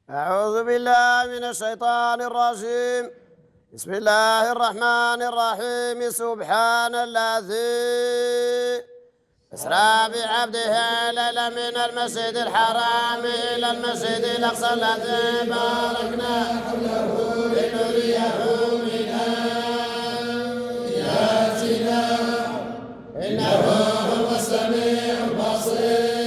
أعوذ بالله من الشيطان الرجيم. بسم الله الرحمن الرحيم. سبحان الذي أسرى بعبده ليلا من المسجد الحرام إلى المسجد الأقصى الذي باركنا حوله لنريه من آياتنا إنه هو السميع البصير.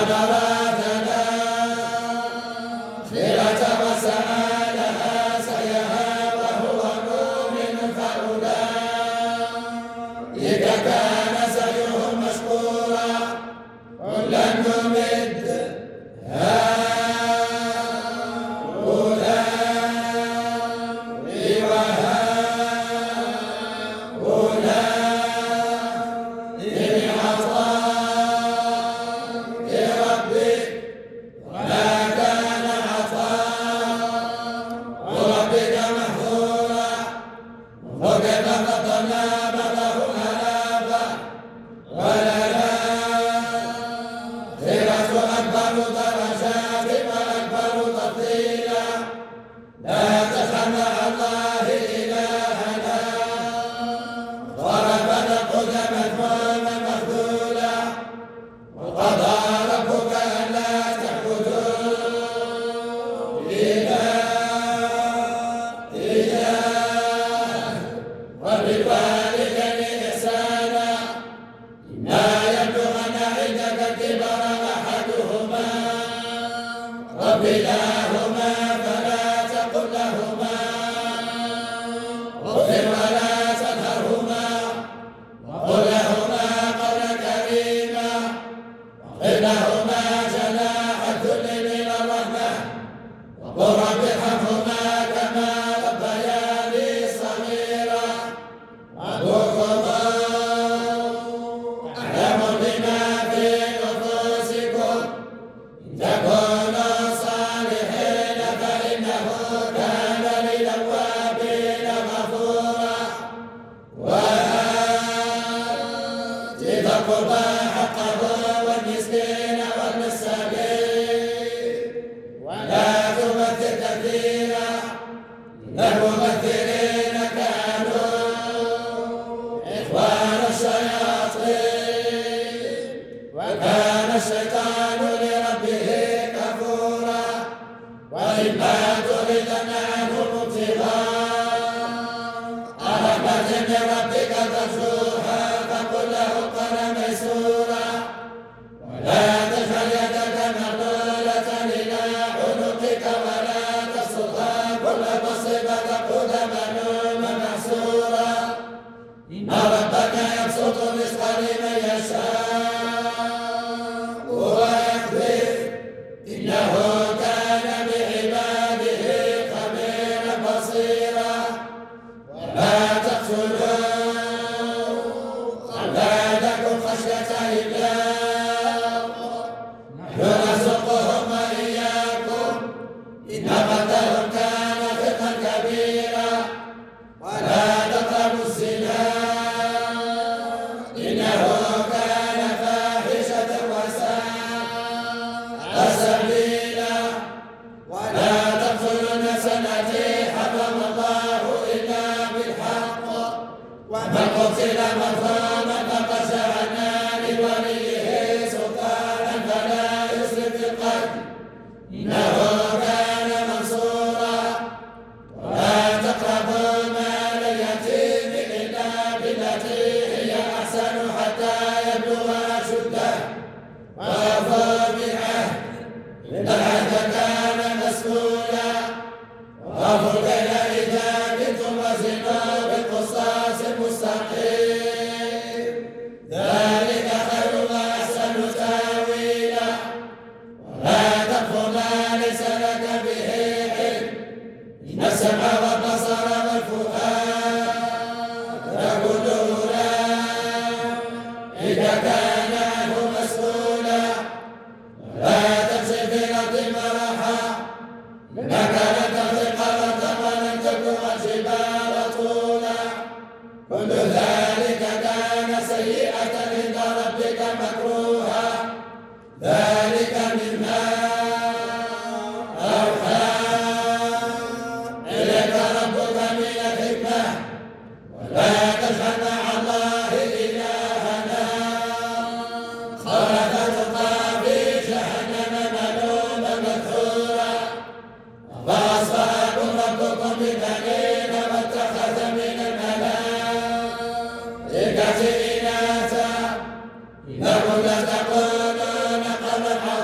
إنكم لتقولون قولا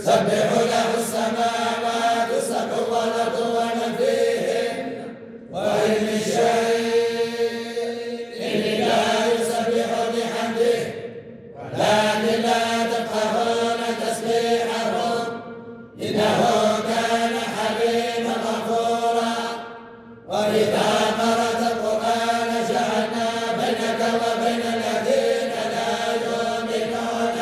تسبح له السماوات السبع والأرض ومن فيهن وإن من شيء إلا يسبح بحمده ولكن لا تفقهون تسبيحهم إنه كان حليما غفورا. وإذا قرأت القرآن جعلنا بينك وبين الذين لا يؤمنون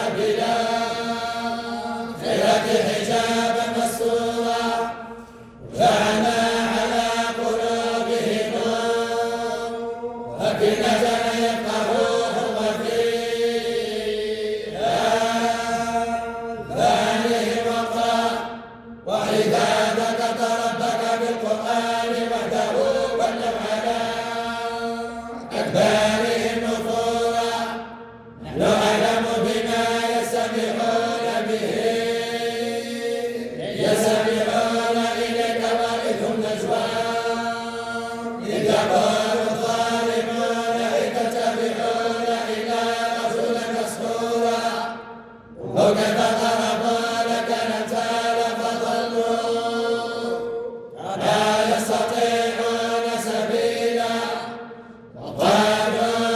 بالآخرة حجابا مستورا وجعلنا على قلوبهم أكنة أن يفقهوه وفي آذانهم وقرا. وإذا ذكرت ربك بالقرآن وحده ولوا على أدبارهم نفورا. نحن أعلم بما يستمعون به يستمعون إليك وإذ هم نجوى إذ يقول الظالمون إن تتبعون إلا رجلا مسحورا. وكيف ضربوا لك الأمثال فضلوا فلا يستطيعون سبيلا. وقالوا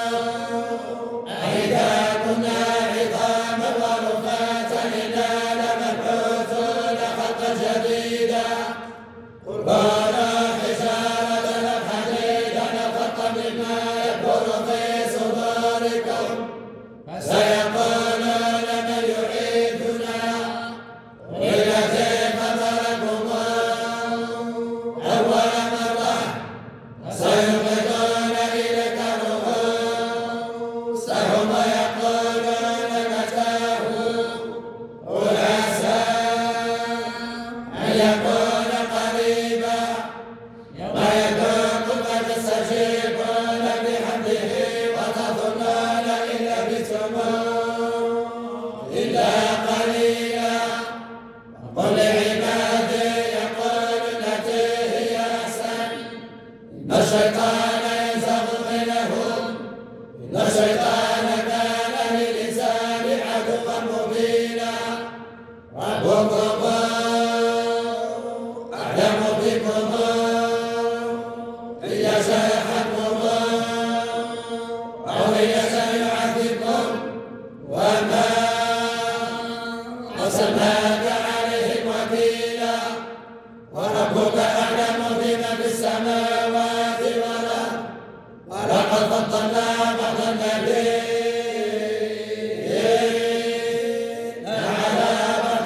أإذا كنا عظاما ورفاتا إنا لمبعوثون خلقا جديدا. قل كونوا حجارة أو حديدا أو خلقا مما يكبر في صدوركم فسيقولون من يعيدنا قل الذي فطركم أول مرة فسينغضون إليك رؤوسهم ويقولون متاه قل عسى أن يكون قريبا يوم يدعوكم فتستجيبون بحمده وتظنون إن لبثتم إلا قليلا. وقل لعبادي يقولوا التي هي أحسن إن الشيطان ينزغ بينهم إن الشيطان كان للإنسان عدوا مبينا. ربكم أعلم بكم إن يشاء يرحمكم أو إن يشاء يعذبكم وما أرسلناك عليهم وكيلا. وربك أعلم بمن في السماوات والأرض ولقد فضلنا بعض النبيين على بعض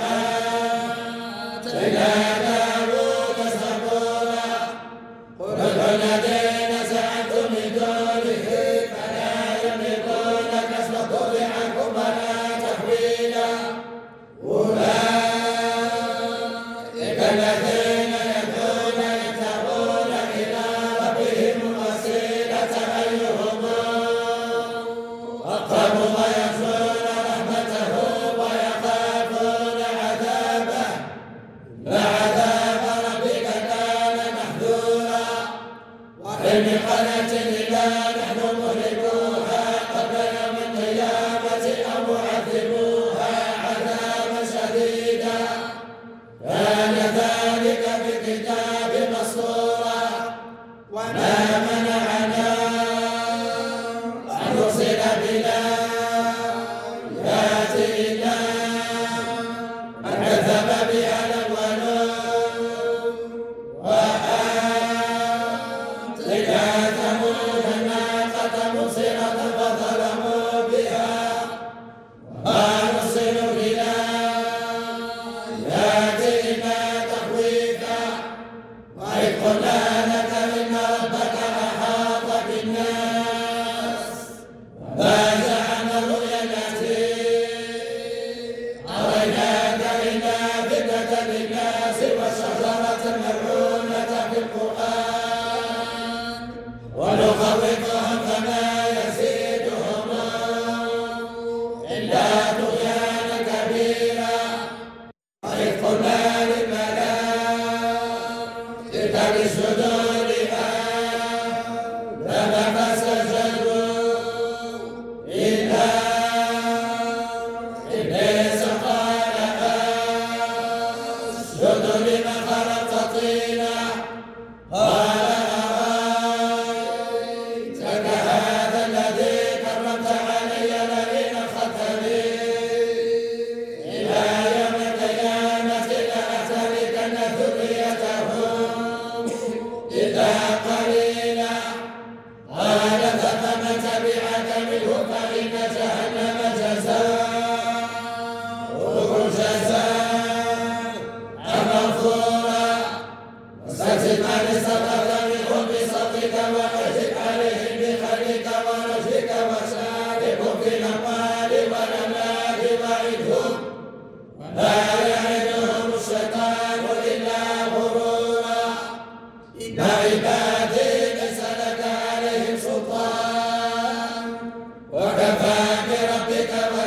وآتينا داود زبورا. قل ادعوا الذين زعمتم من دونه فلا يملكون كشف الضر عنكم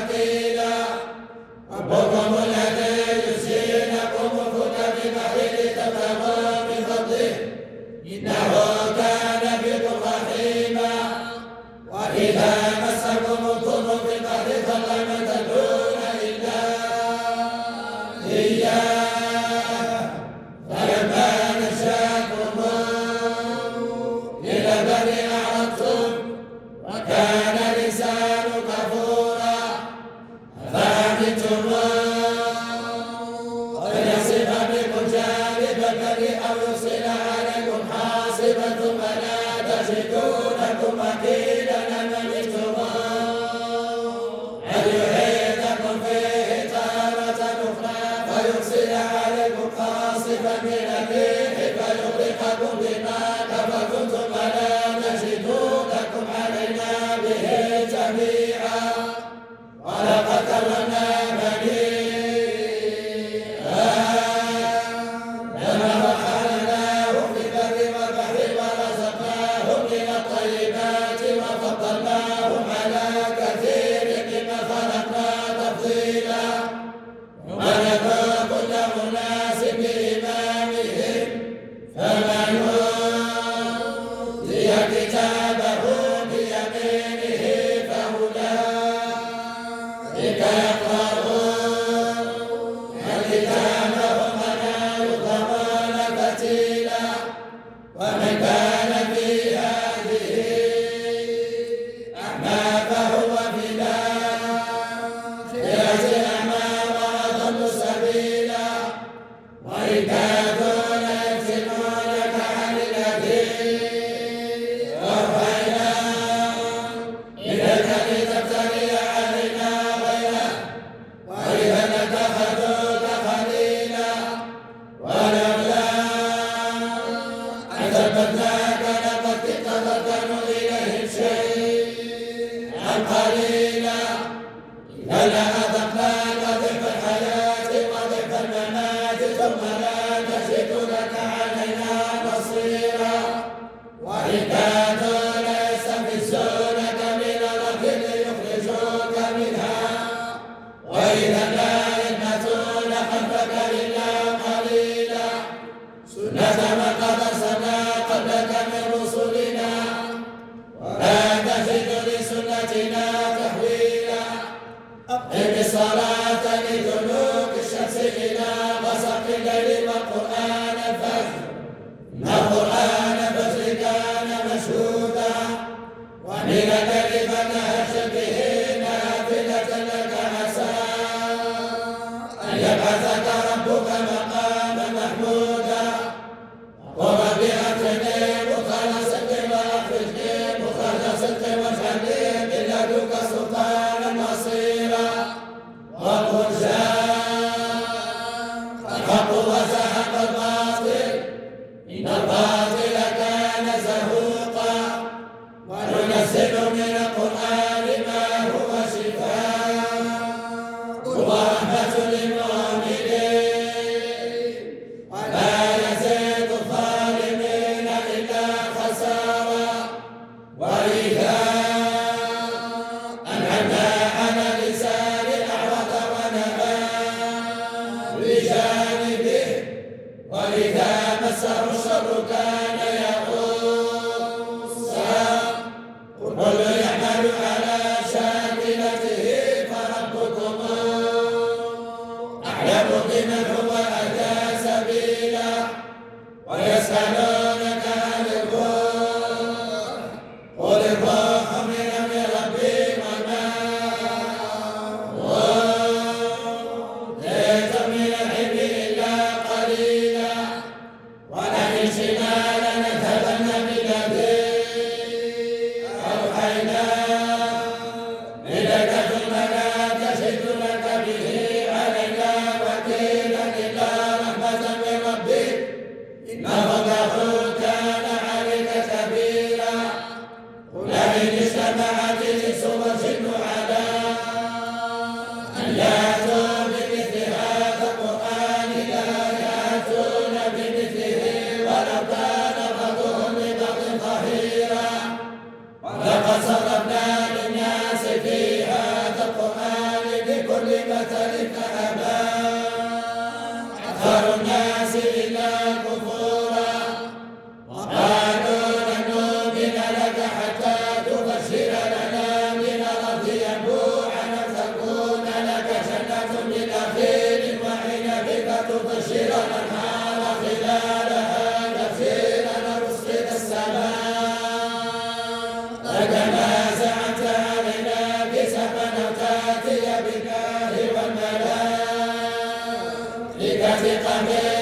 وكيلا ربكم الذي يسقيكم الفلك في البحر لتبتغوا من فضله إنه كان بكم رحيما وإذا مسكم الضر في البحر ضل من تدعون إلا إياه فلما نجاكم إلى البر أعرضتم وكان الإنسان كفورا أفأمنتم أن يصف بكم جانب البر أو يرسل عليكم حاصبا ثم لا تجدوا لكم وكيلا أم أمنتم أن يعيدكم فيه تارة أخرى فيرسل عليكم قاصفا من الريح فيغرقكم بما كفرتم ثم لا تجدوا لكم علينا به جميعا ولقد كرمنا بني آدم وحملناهم في البر والبحر ورزقناهم من الطيبات وفضلناهم على كثير ممن خلقنا تفضيلا ونذر كل أناس بإمامهم فمن أوتي كتابه بيمينه فأولئك يقرؤون كتابهم ولا يظلمون فتيلا ومن كان في هذه أعمى فهو في الآخرة أعمى وأضل سبيلا وإن كادوا ليفتنونك عن الذي أوحينا إليك لتفتري علينا غيره وإذا لاتخذوك خليلا ولولا أن ثبتناك لقد كنت تركن إليهم شيئا قليلا إذا لأذقناك ضعف الحياة وضعف الممات ثم لا تجد لك علينا نصيرا وإن كادوا ليستفزونك من الأرض ليخرجوك منها وإذا لا يلبثون خلفك إلا قليلا سنة من قد أرسلنا قبلك من رسلنا ولا تجد لسنتنا تحويلا أقم الصلاة لدلوك الشمس إلى غسق الليل وقرآن الفجر إن قرآن الفجر كان مشهودا ومن الليل فنهجر به نافلة لك عسى أن يبعثك ربك مقاما محمودا وقل رب أخرجني مخرج صدق وأخرجني مخرج صدق واجعلني من لدنك سلطانا نصيرا وقل جاء تبشر الأنهار خلالها تفجيرا ورزقك السماء وكما زعمت علينا كسفا أو تأتي بالله والملائكة قبيلا